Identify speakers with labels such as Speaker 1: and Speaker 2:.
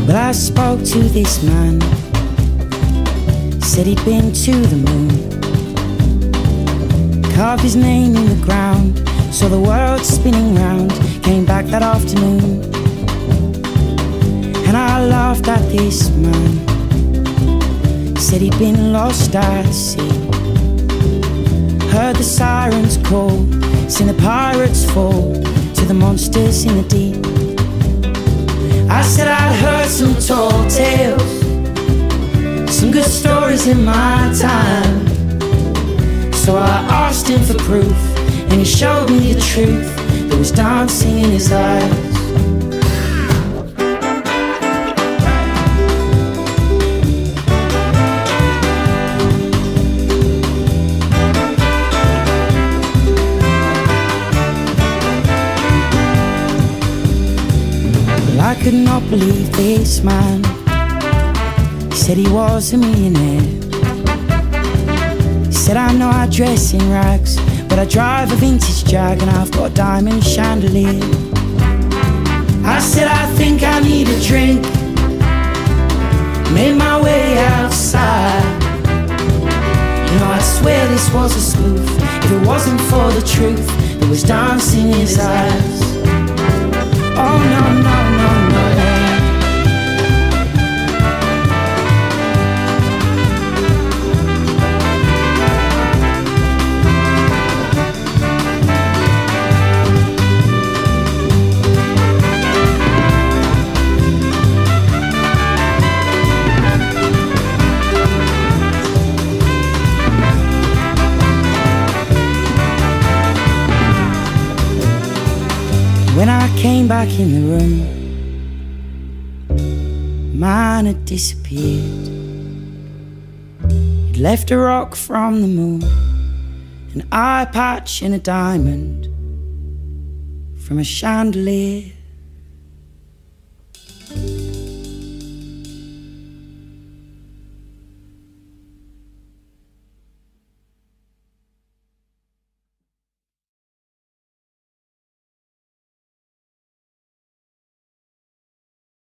Speaker 1: Well, I spoke to this man, said he'd been to the moon, carved his name in the ground, saw the world spinning round, came back that afternoon. And I laughed at this man, said he'd been lost at sea, heard the sirens call, seen the pirates fall to the monsters in the deep. I said I'd heard some tall tales, some good stories in my time. So I asked him for proof, and he showed me the truth. There was dancing in his eyes. I could not believe this man. He said he was a millionaire. He said, I know I dress in rags, but I drive a vintage Jag and I've got a diamond chandelier. I said, I think I need a drink. Made my way outside. You know, I'd swear this was a spoof. If it wasn't for the truth, there was dancing in his eyes. Oh no, no, no, no. When I came back in the room, man had disappeared. He'd left a rock from the moon, an eye patch and a diamond from a chandelier.